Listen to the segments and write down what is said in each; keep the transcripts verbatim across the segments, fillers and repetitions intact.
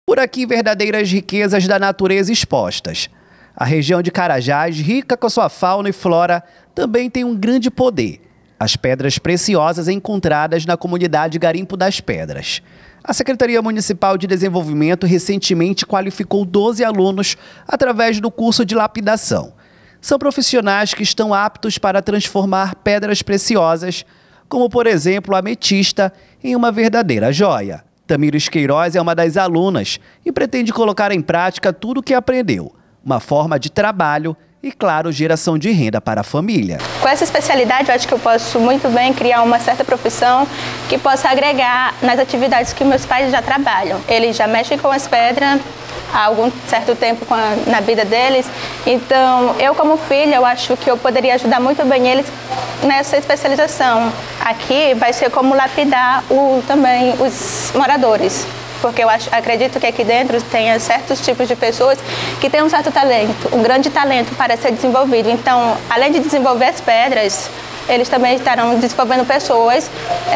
Por aqui, verdadeiras riquezas da natureza expostas. A região de Carajás, rica com sua fauna e flora, também tem um grande poder: as pedras preciosas encontradas na comunidade Garimpo das Pedras. A Secretaria Municipal de Desenvolvimento recentemente qualificou doze alunos através do curso de lapidação. São profissionais que estão aptos para transformar pedras preciosas, como por exemplo a ametista, em uma verdadeira joia. Tamires Queiroz é uma das alunas e pretende colocar em prática tudo o que aprendeu. Uma forma de trabalho e, claro, geração de renda para a família. Com essa especialidade, eu acho que eu posso muito bem criar uma certa profissão que possa agregar nas atividades que meus pais já trabalham. Eles já mexem com as pedras há algum certo tempo com a, na vida deles. Então, eu como filha, eu acho que eu poderia ajudar muito bem eles nessa especialização. Aqui vai ser como lapidar o, também os moradores. Porque eu acho, acredito que aqui dentro tenha certos tipos de pessoas que têm um certo talento, um grande talento para ser desenvolvido. Então, além de desenvolver as pedras, eles também estarão desenvolvendo pessoas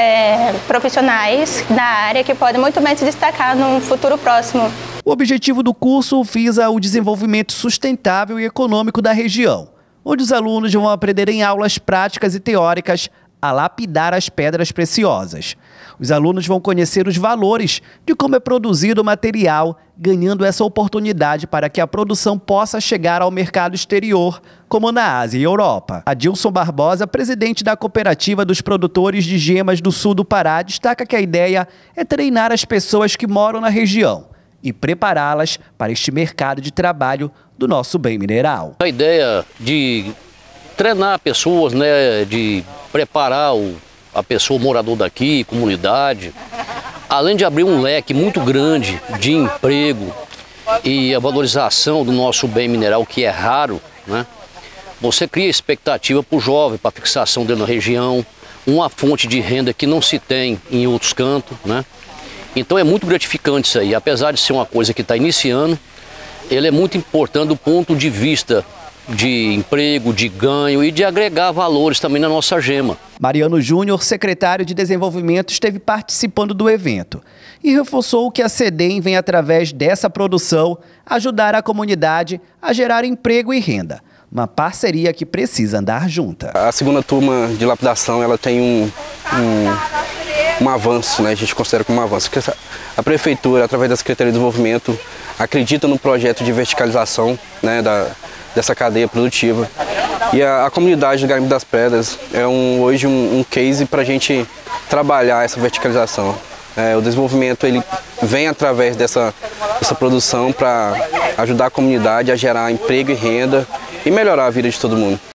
é, profissionais da área que podem muito bem se destacar num futuro próximo. O objetivo do curso visa o desenvolvimento sustentável e econômico da região, onde os alunos vão aprender em aulas práticas e teóricas a lapidar as pedras preciosas. Os alunos vão conhecer os valores de como é produzido o material, ganhando essa oportunidade para que a produção possa chegar ao mercado exterior, como na Ásia e Europa. Adilson Barbosa, presidente da Cooperativa dos Produtores de Gemas do Sul do Pará, destaca que a ideia é treinar as pessoas que moram na região e prepará-las para este mercado de trabalho do nosso bem mineral. A ideia de treinar pessoas, né, de preparar o, a pessoa, o morador daqui, comunidade, além de abrir um leque muito grande de emprego e a valorização do nosso bem mineral, que é raro, né? Você cria expectativa para o jovem, para a fixação dele na região, uma fonte de renda que não se tem em outros cantos, né? Então é muito gratificante isso aí, apesar de ser uma coisa que está iniciando, ele é muito importante do ponto de vista de emprego, de ganho e de agregar valores também na nossa gema. Mariano Júnior, secretário de Desenvolvimento, esteve participando do evento e reforçou que a SEDEM vem, através dessa produção, ajudar a comunidade a gerar emprego e renda. Uma parceria que precisa andar junta. A segunda turma de lapidação, ela tem um, um, um avanço, né? A gente considera como um avanço. A Prefeitura, através da Secretaria de Desenvolvimento, acredita no projeto de verticalização, né, da dessa cadeia produtiva. E a, a comunidade do Garimpo das Pedras é um, hoje um, um case para a gente trabalhar essa verticalização. É, o desenvolvimento ele vem através dessa, dessa produção para ajudar a comunidade a gerar emprego e renda e melhorar a vida de todo mundo.